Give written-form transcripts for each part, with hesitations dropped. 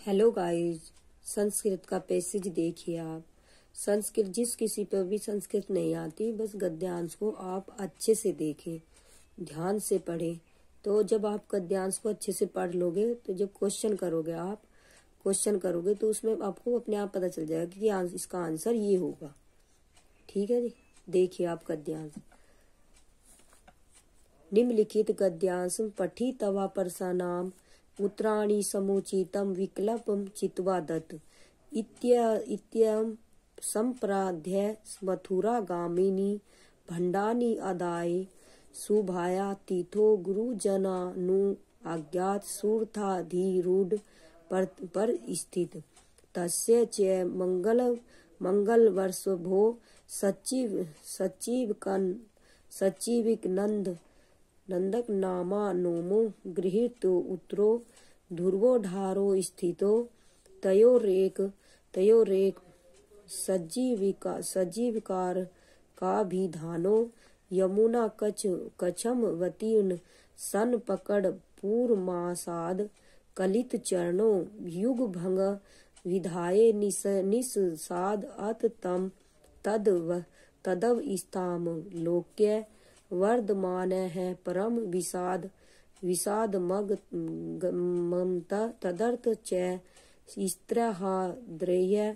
Hello guys, Sanskrit का passage देखिए आप। संस्कृत जिस किसी पर भी संस्कृत नहीं आती, बस गद्यांश को आप अच्छे से देखें, ध्यान से पढ़ें। तो जब आप गद्यांश को अच्छे से पढ़ लोगे तो जब क्वेश्चन करोगे तो उसमें आपको अपने आप पता चल जाएगा कि इसका आंसर ये होगा। ठीक है जी, देखिए आप गद्यांश। निम्नलिखित गद्यांश पठितवा परसानाम उत्तराणि समुचितं विकल्पं चित्वा दत्त इत्ययं संप्राध्य मथुरागामिनी भण्डानि आदाय शुभाया तीर्थो गुरुजनानु आज्ञात सुरथाधिरूढ़ पर स्थित तस्य च मंगलवर्षभो नंदक नामा नोमो गृहीतो उत्तरो ध्रुवोढारो स्थितो तयोरेक सजीविकार का भी धानो यमुना कछम वतीर्ण सन पकड़ पूर्मासाद कलित चरणों युग भंग विधाये निसाद अत तम तदव स्थाम लोक्य वर्धमान है परम विषाद ममता तदर्थ च स्त्रहाद्रेय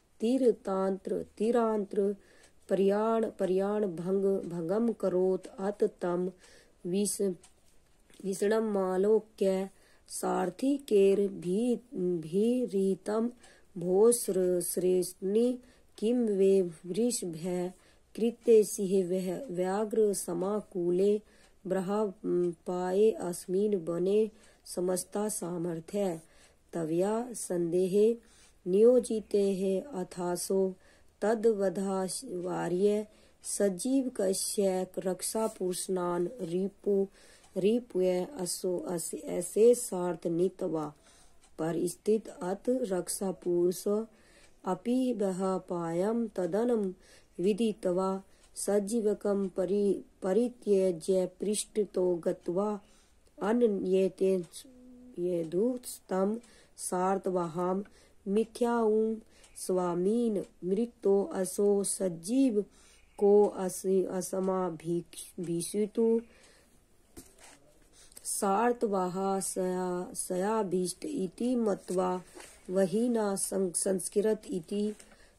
तीरांत्र पर्याण भंगम करोत अत तम विषणम मालोक्य सारथी केर भीरीतम भोश्रेष्णि किम वे वृषभय कृत्य सिंह व्याघ्र समाकूले ब्रहा पाए अस्मिन बने समस्ता सामर्थ्य तव्या संदेहे नियोजिते है अथासो तद्वधार्य सजीव कश्य रक्षा पुरुषनान रिपुय असो ऐसे सार्थ नितवा पर स्थित अत रक्षा पुरुष अपि बह पायम तदनम विदित्वा सजीवकं परित्यज्य पृष्ठतो गत्वा अन्येते यदुस्तं सार्तवाहां मिथ्याऊं स्वामीन मृतो असो सजीव को असमा भीषितु सार्तवाहा सयाभीष्ट इति मत्वा वहीना संस्कृत इति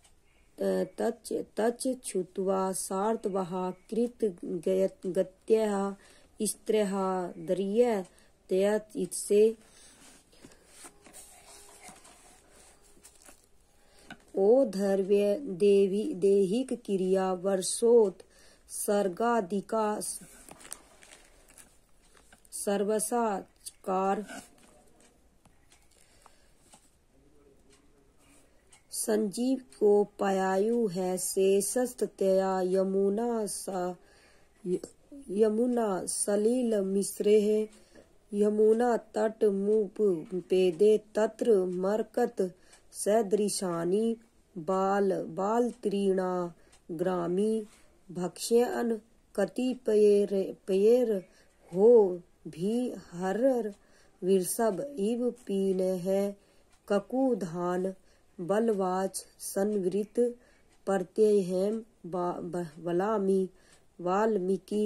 तच छुत्वा सार्तवाहा कृत गत्यः स्त्र्यः दर्य तयत इत्से ओधर्व्य देहिक क्रिया वर्षोत सर्गाधिका सर्वसाकार संजीव को पायायु है शेषस्तया यमुना सलील मिश्रे यमुना तट मुप पेदे तत्र मरकत सदृशानि बाल तीर्णा ग्रामी भक्ष्यन कतिपयेर हो भी हर विरसभ इव पीन है ककुधान बलवाच संवृत प्रत्ययहेम वलामी वाल्मीकि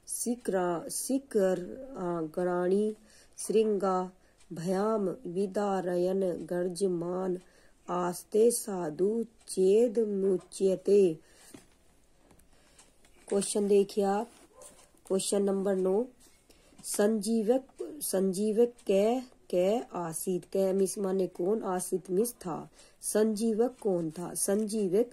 सिकर गणानी श्रृंगा भयाम विदारयन गर्जमान आस्ते साधु चेद मुच्यते। क्वेश्चन देखिए आप। Question number 9। संजीवक कै आसित कै मिस माने कौन, आसित मिस था। संजीवक कौन था? संजीवक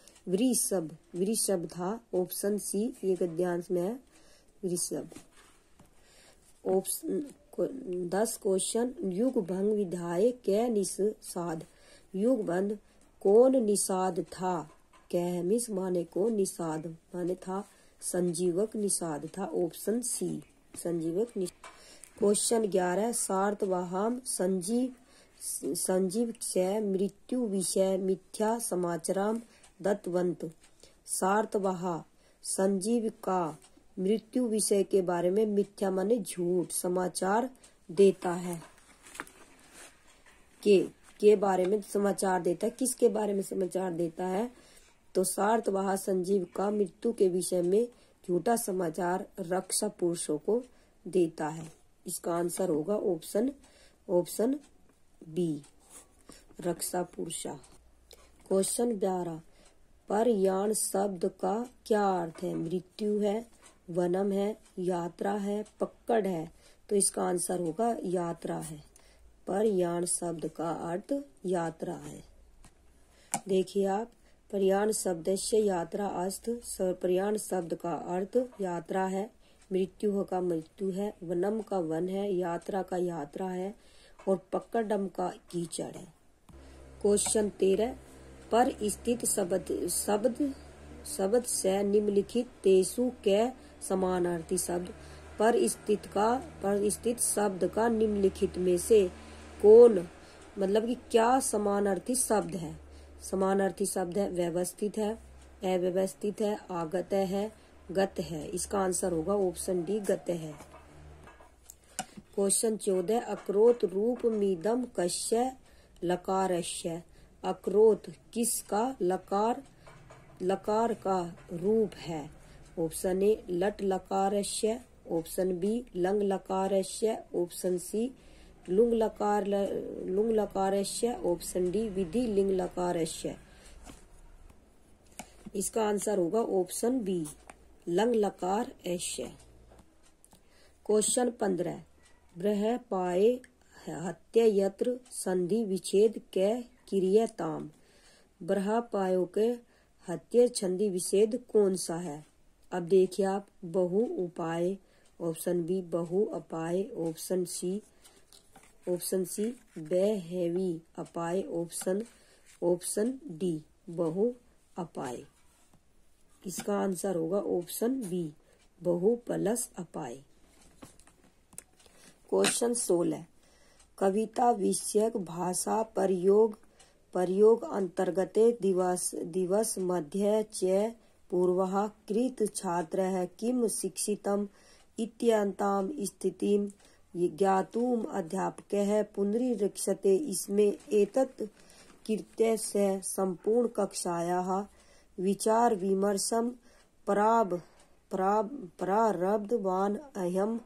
वृषभ था। ऑप्शन सी ये गद्यांश में है, वृषभ। Option 10 question. युग भंग विधाय कै निषाद, युग बंध कौन निषाद था? कै मिस माने कौन, निषाद माने था संजीवक, निषाद था। ऑप्शन सी संजीवक निषाद। क्वेश्चन 11 सार्तवाहाम संजीव से मृत्यु विषय मिथ्या समाचाराम दत्तवंत। सार्तवाहा संजीव का मृत्यु विषय के बारे में मिथ्या माने झूठ समाचार देता है। के के बारे में समाचार देता है। किसके बारे में समाचार देता है? तो सार्तवाह संजीव का मृत्यु के विषय में झूठा समाचार रक्षा पुरुषों को देता है। इसका आंसर होगा ऑप्शन बी, रक्षा पुरुषा। क्वेश्चन 12, परयान शब्द का क्या अर्थ है? मृत्यु है, वनम है, यात्रा है, पकड़ है। तो इसका आंसर होगा यात्रा है। परयान शब्द का अर्थ यात्रा है। देखिए आप, परयान शब्द से यात्रा अस्थ, परयान शब्द का अर्थ यात्रा है, मृत्यु का मृत्यु है, वनम का वन है, यात्रा का यात्रा है और पकड़म का कीचड़ है। क्वेश्चन 13, पर स्थित शब्द से निम्नलिखित तेसु के समानार्थी शब्द। पर स्थित शब्द का निम्नलिखित में से कौन, मतलब कि क्या समानार्थी शब्द है? समानार्थी शब्द है व्यवस्थित है, अव्यवस्थित है, आगत है, गत है। इसका आंसर होगा ऑप्शन डी, गत है। क्वेश्चन 14, अक्रोत रूप मीदम कस्य लकारस्य। अक्रोत किसका लकार का रूप है? ऑप्शन ए लट लकारस्य, ऑप्शन बी लंग लकारस्य, ऑप्शन सी लुंग लकारस्य, ऑप्शन डी विधि लिंग लकारस्य। इसका आंसर होगा ऑप्शन बी, लंग लकारस्य। क्वेश्चन 15, ब्रह पाए हत्ययत्र संधि विच्छेद के क्रियताम। ब्रह पायो के हत्य संधि विच्छेद कौन सा है? अब देखिए आप, बहु उपाय, ऑप्शन बी बहु अपाय, ऑप्शन सी बेहेवी अपाय, ऑप्शन डी बहु अपाय। इसका आंसर होगा ऑप्शन बी, बहु प्लस अपाय। क्वेश्चन 16, कविता विषयक भाषा प्रयोग अंतर्गते दिवस मध्य च पूर्वः कृत छात्रः किम शिक्षितम् इत्यन्तां स्थितिं ज्ञातुम् अध्यापकः पुनरीक्षते। इसमें एतत् कृत्यस्य संपूर्ण कक्षायाः विचार विमर्शं प्रारब्धवान् अयं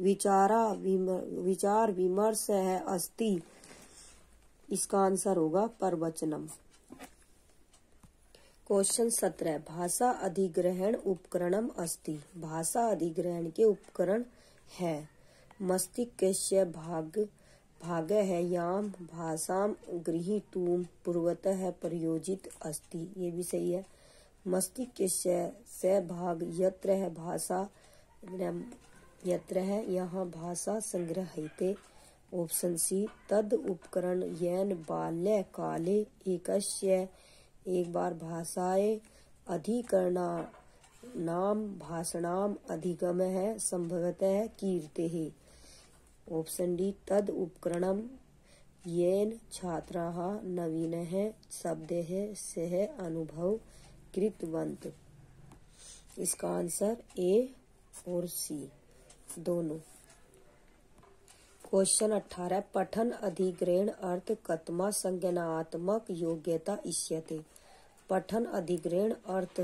विचार विमर्शः अस्ति। इसका आंसर होगा प्रवचनम। क्वेश्चन 17, भाषा अधिग्रहण उपकरणम अस्ति। भाषा अधिग्रहण के उपकरण है। मस्तिष्कस्य भाग है याम भाषाम गृहीतुम पूर्वतः प्रयोजित अस्ति। ये भी सही है। मस्तिष्कस्य से भाग यत्र है भाषा, यत्र है यहाँ भाषा संग्रहीते। ऑप्शन सी तद उपकरण येन बाल्य काले एकस्य एक बार भाषाए अधिकरणा नाम भाषणाम अधिगम है संभवतः कीर्ते है। ऑप्शन डी तद उपकरणम येन छात्राः नवीनः शब्दैः सह अनुभव कृतवन्तः। इसका आंसर ए और सी दोनों। क्वेश्चन 18, पठन अधिग्रहण अर्थ कतमा संज्ञानात्मक योग्यता इष्यते। पठन अधिग्रहण अर्थ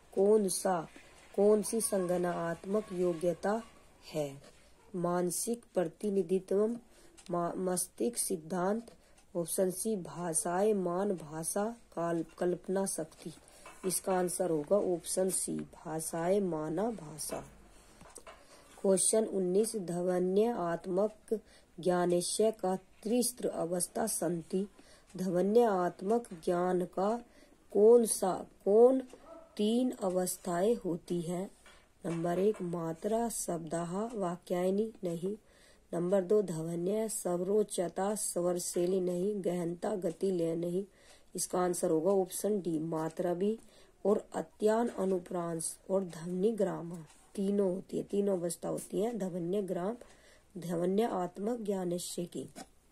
कौन सी संज्ञानात्मक योग्यता है? मानसिक प्रतिनिधित्व, मस्तिष्क सिद्धांत, ऑप्शन सी भाषाएं मान भाषा कल्पना शक्ति। इसका आंसर होगा ऑप्शन सी भाषाएं माना भाषा। क्वेश्चन 19, ध्वन्यात्मक ज्ञानस्य का त्रिस्त्र अवस्था सन्ति। ध्वन्यात्मक ज्ञान का कौन तीन अवस्थाएं होती हैं? नंबर 1 मात्रा शब्दाः वाक्यानि नहीं। नंबर 2 ध्वन्य स्वरोचता स्वरशैली नहीं। गहनता गति लय नहीं। इसका आंसर होगा ऑप्शन डी मात्रा भी और अत्यान अनुप्रांश और ध्वनि ग्राम तीनों होती है। तीनों अवस्था होती है ध्वन्य आत्मक ज्ञानस्य की।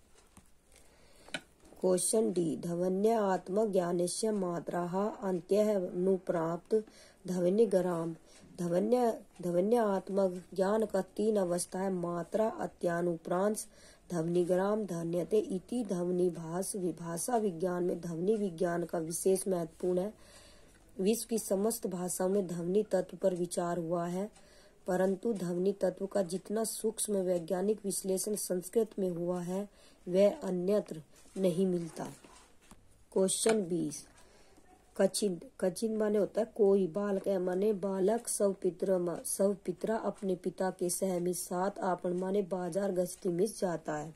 क्वेश्चन डी ध्वन्य आत्मक ज्ञानस्य मात्राः अन्त्यः अनुप्राप्त ध्वनि ग्राम। ध्वन्य आत्मक ज्ञान का तीन अवस्था है मात्रा, अत्यानुप्रांश, ध्वनिग्राम ध्वन्यते इति ध्वनि भाषा विज्ञान में ध्वनि विज्ञान का विशेष महत्वपूर्ण है। विश्व की समस्त भाषाओं में ध्वनि तत्व पर विचार हुआ है, परंतु ध्वनि तत्व का जितना सूक्ष्म वैज्ञानिक विश्लेषण संस्कृत में हुआ है वह अन्यत्र नहीं मिलता। क्वेश्चन 20 कचिन कचिन माने होता है कोई, बालक माने बालक, सब पितरा अपने पिता के सहमी साथ आपन माने बाजार गश्ती में जाता है।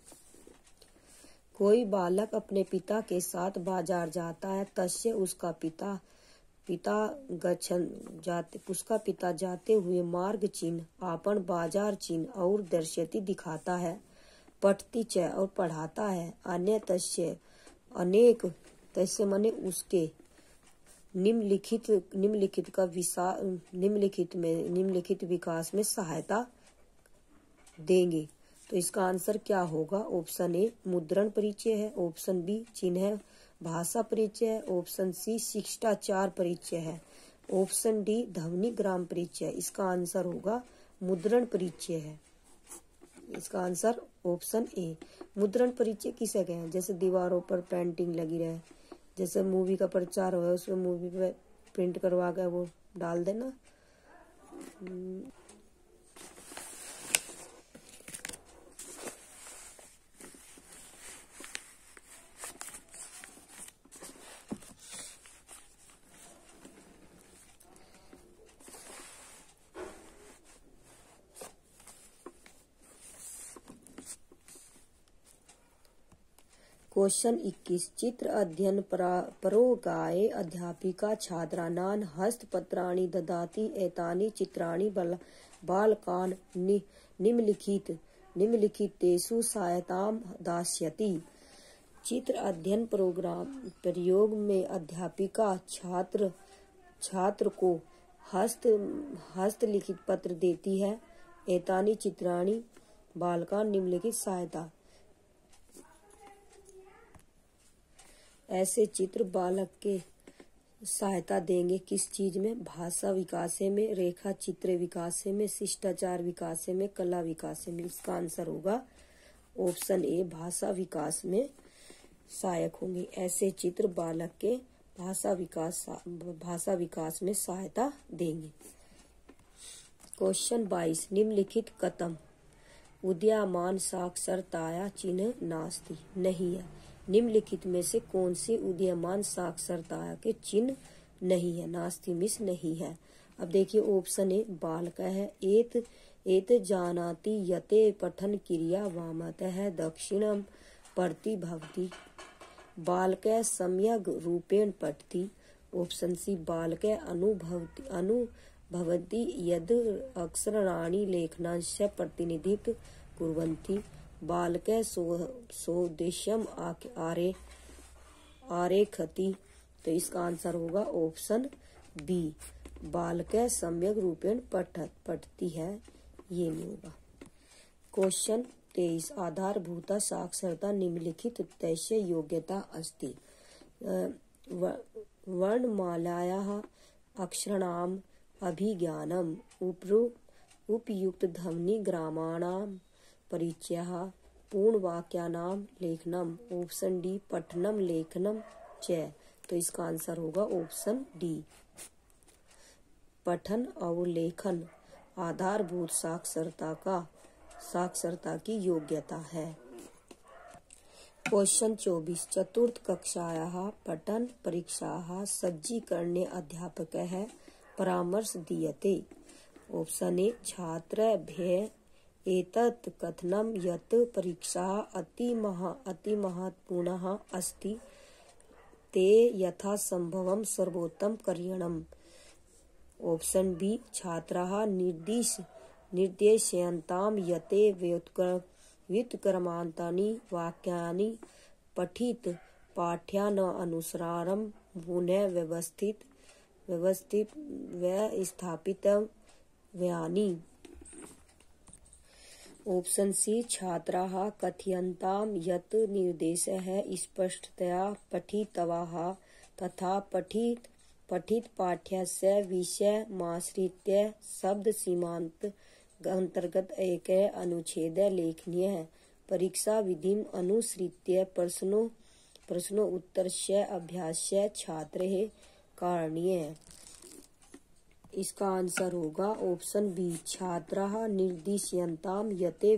कोई बालक अपने पिता के साथ बाजार जाता है, तस्य उसका पिता जाते हुए मार्ग चिन्ह आपन बाजार चिन्ह और दर्शती दिखाता है। पठती च और पढ़ाता है। अन्य तस्य अनेक तस्य माने उसके निम्नलिखित विकास में सहायता देंगे। तो इसका आंसर क्या होगा? ऑप्शन ए मुद्रण परिचय है, ऑप्शन बी चिन्ह है, भाषा परिचय है, ऑप्शन सी शिष्टाचार परिचय है, ऑप्शन डी ध्वनि ग्राम परिचय। इसका आंसर होगा मुद्रण परिचय है। इसका आंसर ऑप्शन ए मुद्रण परिचय किसे कहें? जैसे दीवारों पर पेंटिंग लगी रहे, जैसे मूवी का प्रचार हो उसमें मूवी पे प्रिंट करवा कर वो डाल देना। क्वेश्चन 21 चित्र अध्ययन परोगाये अध्यापिका छात्राणां हस्तपत्राणि ददाति एतानि चित्राणि बालकान् निम्नलिखितेषु सहायतां दास्यति। चित्र अध्ययन प्रयोग में अध्यापिका छात्र को हस्तलिखित पत्र देती है। एतानि चित्राणि बालकान् निम्नलिखित सहायता। ऐसे चित्र बालक के सहायता देंगे किस चीज में? भाषा विकास में, रेखा चित्र विकास में, शिष्टाचार विकास में, कला विकास में। इसका आंसर होगा ऑप्शन ए भाषा विकास में सहायक होंगे। ऐसे चित्र बालक के भाषा विकास में सहायता देंगे। क्वेश्चन 22 निम्नलिखित कथम उदीयमान साक्षरताया चिन्ह नास्ति नहीं है। निम्नलिखित में से कौन सी उदीयमान साक्षरता के चिन्ह नहीं है? नास्ति मिस नहीं है। अब देखिए ऑप्शन ए बालक है, एत जानाति यते पठन क्रिया वामतः दक्षिणम पढ़ती भवती, बालक सम्यक रूपेण पठती। ऑप्शन सी बालक अनुभवती यद अक्षराणि लेखनस्य प्रतिनिधित्व कुर्वन्ति, बालक सोदेश्यम आरेखति। तो इसका आंसर होगा ऑप्शन बी बालक सम्यक रूपेण पठती है, ये नहीं होगा। क्वेश्चन 23 आधारभूत साक्षरता निम्नलिखित तस्य योग्यता अस्ति। वर्णमालायाः अक्षराणाम् अभिज्ञानम् उपयुक्त ध्वनि ग्रामाणां परिचयः पूर्णवाक्यानां लेखनम। ऑप्शन डी पठनम लेखनम च। तो इसका आंसर होगा ऑप्शन डी पठन और लेखन आधारभूत साक्षरता की योग्यता है। क्वेश्चन 24 चतुर्थ कक्षायाः पठन परीक्षाः सज्जीकरणे अध्यापकः परामर्श दीयते। ऑप्शन ए छात्रेभ्यः एतत् कथनं यत् परीक्षा अतिमहत्वपूर्णः अस्ति, ते यथासम्भवं सर्वोत्तम करणीयम्। ऑप्शन बी छात्राः निर्देशयन्तां यते व्युत्क्रमान्तानि वाक्यानि पठित पाठ्यानुसारं पुनः व्यवस्थापितव्यानि। ऑप्शन सी छात्राः कथयन्तां यत् निर्देशः स्पष्टतया पठितव्यः तथा पठित पाठ्यस्य विषयमाश्रित्य शब्द सीमांत अंतर्गत एक अनुच्छेद लेखनीय है। परीक्षा विधिम अनुसृत्य प्रश्नोत्तरस्य अभ्यास्य छात्रैः करणीयः। इसका आंसर होगा ऑप्शन बी, छात्राः निर्दिश्यन्तां यते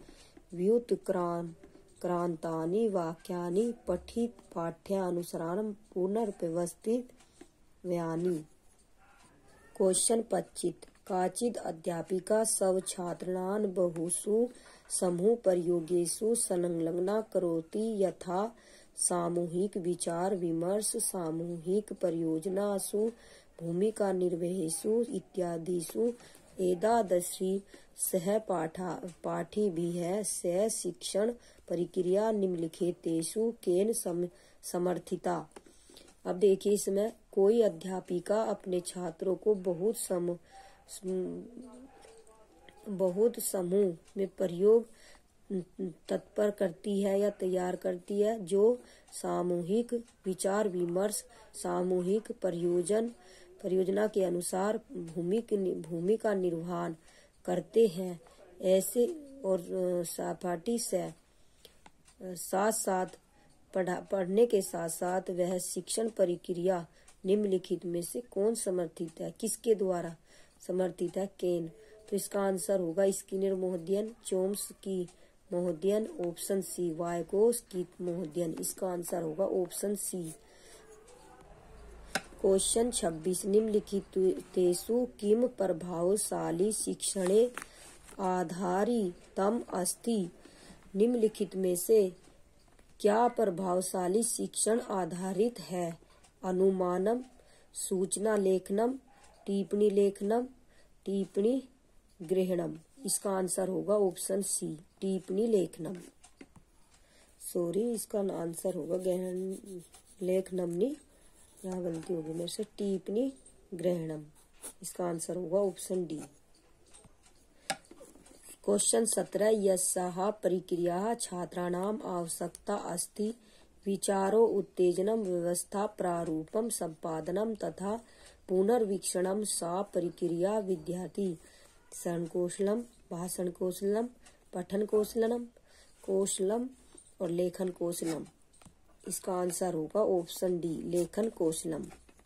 व्युत्क्रान्तानि वाक्यानि पठित पाठ्यानुसारं पुनर्व्यवस्थितव्यानि। क्वेश्चन 25 काचिद् अध्यापिका स्वछात्रान् बहुषु समूह प्रयोगेषु संलग्ना करोति यथा सामूहिक विचार विमर्श, सामूहिक परियोजनासु, भूमिका निर्वहेषु इत्यादिषु एतादृशी सहपाठिभिः सह शिक्षण प्रक्रिया निम्नलिखितेषु केन समर्थिता। अब देखिए इसमें कोई अध्यापिका अपने छात्रों को बहुत समूह में प्रयोग तत्पर करती है या तैयार करती है जो सामूहिक विचार विमर्श, सामूहिक परियोजना के अनुसार भूमिका निर्वहन करते हैं। ऐसे और सहपाठी से साथ पढ़ने के साथ साथ वह शिक्षण प्रक्रिया निम्नलिखित में से कौन समर्थित है, किसके द्वारा समर्थित है, केन। तो इसका आंसर होगा स्किनर महोदयन, चोम्स्की महोदयन, ऑप्शन सी वाइगोत्स्की महोदयन। इसका आंसर होगा ऑप्शन सी। क्वेश्चन 26 निम्नलिखितेषु किम प्रभावशाली शिक्षणे आधारितम अस्ति। निम्नलिखित में से क्या प्रभावशाली शिक्षण आधारित है। अनुमानम, सूचना लेखनम, टिप्पणी लेखनम, टिप्पणी ग्रहणम। इसका आंसर होगा ऑप्शन सी टिप्पणी लेखनम। इसका आंसर होगा लेखनम नहीं, यहाँ गलती होगी मेरे से, टिप्पणी ग्रहणम। इसका आंसर होगा ऑप्शन डी। क्वेश्चन 17 यस्याः प्रक्रियाः छात्राणाम् आवश्यकता अस्ति विचारो उत्तेजनम व्यवस्था प्रारूपम संपादनम तथा पुनर्वीक्षणम। सा प्रक्रिया विद्यार्थी श्रवण भाषण कौशलम, पठन कौशलम और लेखन कौशलम। इसका आंसर होगा ऑप्शन डी लेखन कौशलम।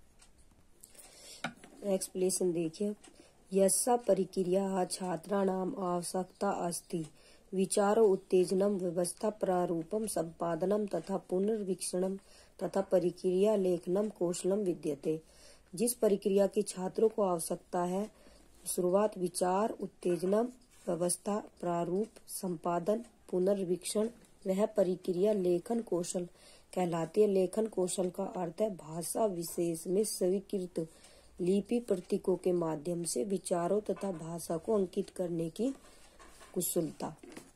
एक्सप्लेनेशन देखिए, यस्या प्रक्रिया छात्राणाम् आवश्यकता अस्ति विचारो उत्तेजनम व्यवस्था प्रारूपम संपादनम तथा पुनर्वीक्षणम तथा प्रक्रिया लेखनम कौशलम विद्यते। जिस प्रक्रिया की छात्रों को आवश्यकता है, शुरुआत विचार उत्तेजनम व्यवस्था प्रारूप संपादन पुनर्वीक्षण, वह प्रक्रिया लेखन कौशल कहलाती है। लेखन कौशल का अर्थ है भाषा विशेष में स्वीकृत लिपि प्रतीकों के माध्यम से विचारों तथा भाषा को अंकित करने की कुशलता।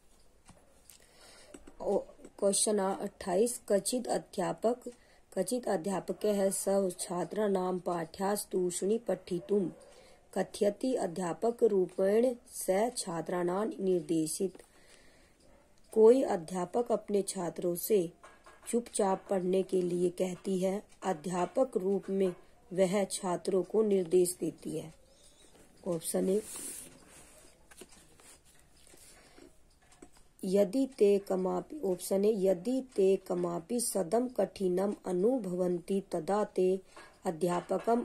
क्वेश्चन 28 कचित अध्यापक है सब छात्र नाम पाठ्यास्तूष्णी पठितुम कथयति। अध्यापक रूपेण स छात्राणां निर्देशित। कोई अध्यापक अपने छात्रों से चुपचाप पढ़ने के लिए कहती है। अध्यापक रूप में वह छात्रों को निर्देश देती है। ऑप्शन ए यदि ते कमापि सदम कठिनम अनुभवन्ति तदा ते अध्यापकम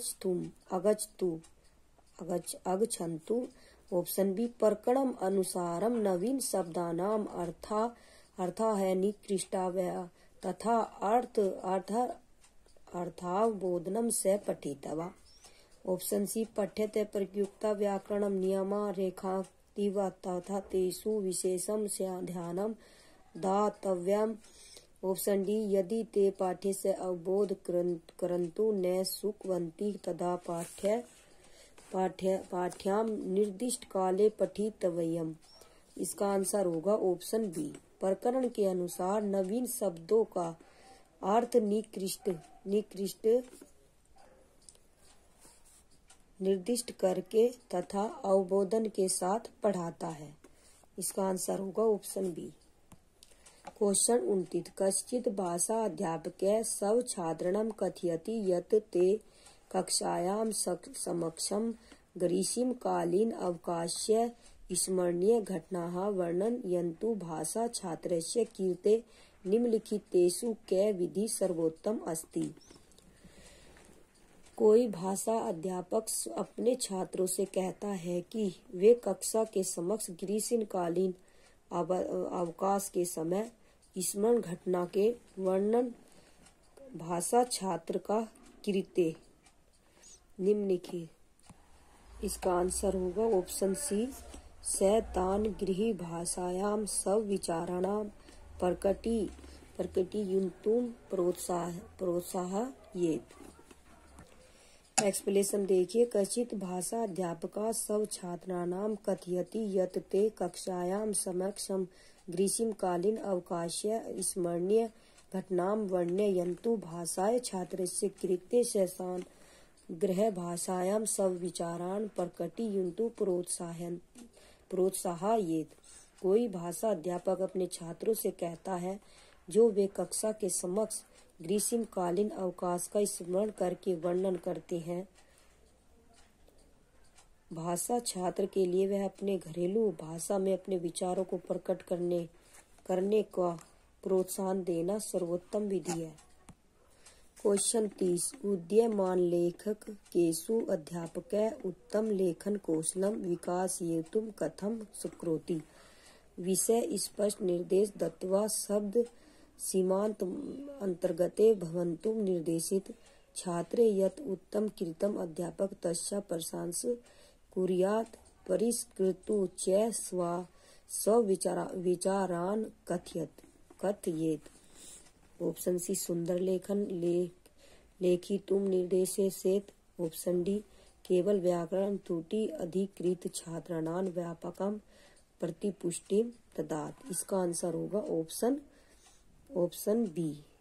अगच्छन्तु। ऑप्शन बी प्रकरणम अनुसारम नवीन शब्दानाम अर्था है निकृष्टाव्यय तथा अर्थावबोधनम से पठितवा। ऑप्शन सी पठ्यते प्रयुक्ता व्याकरणम नियमा रेखाक्तिव तथा तेषु विशेषम ध्यानम दातव्यम। ऑप्शन डी यदि ते पाठ्य से अवबोध करन्तु न सुखवन्ति तदा पाठ्याम निर्दिष्ट काले पठितव्यम। इसका आंसर होगा ऑप्शन बी प्रकरण के अनुसार नवीन शब्दों का अर्थ निकृष्ट निर्दिष्ट करके तथा अवबोधन के साथ पढ़ाता है। इसका आंसर होगा ऑप्शन बी। क्वेश्चन 29 कश्चित् भाषा अध्यापकः स्व छात्राणां कथयति यत् ते कक्षायां समक्षं ग्रीष्मकालीन अवकाशस्य स्मरणीय घटनाः वर्णयन्तु भाषा छात्रस्य कृते निम्नलिखितेषु कै विधि सर्वोत्तम अस्ति। कोई भाषा अध्यापक अपने छात्रों से कहता है कि वे कक्षा के समक्ष ग्रीष्मकालीन अवकाश के समय स्मरण घटना के वर्णन भाषा छात्र का कृत्य निम्नलिखित। इसका आंसर होगा ऑप्शन सी, सैतान गृह भाषायाम सब विचाराणां प्रकटयितुं प्रोत्साहयेत्। एक्सप्लेनेशन देखिए। कश्चित् भाषा अध्यापकः सब छात्राणां कथयति यत् ते कक्षायां समक्षं ग्रीष्मकालीन अवकाशे स्मरणीय घटनां वर्णयन्तु भाषाय छात्रस्य कृते सैतान गृह भाषायां सब विचारान् प्रकटयितुं प्रोत्साहयेत्। कोई भाषा अध्यापक अपने छात्रों से कहता है जो वे कक्षा के समक्ष ग्रीष्मकालीन अवकाश का स्मरण करके वर्णन करते हैं। भाषा छात्र के लिए वह अपने घरेलू भाषा में अपने विचारों को प्रकट करने का प्रोत्साहन देना सर्वोत्तम विधि है। क्वेश्चन 30 उदीयमान लेखक केषु अध्यापकः उत्तम लेखन कौशलं विकासयितुं कथं शक्नोति। विषय स्पष्ट निर्देश दत्त्वा शब्द सीमान्त अंतर्गते भवन्तुं निर्देशित। छात्रे यत् उत्तम कृतम् अध्यापक तस्य प्रशंसा कुर्यात् परिष्कर्तुं च स्वविचारान् कथयेत्। ऑप्शन सी, सुंदर लेखन लेखितुं निर्देशयेत्। ऑप्शन डी, केवल व्याकरण त्रुटि अधिकृत छात्राणां व्यापकं प्रतिपुष्टिं ददात्। इसका आंसर होगा ऑप्शन बी।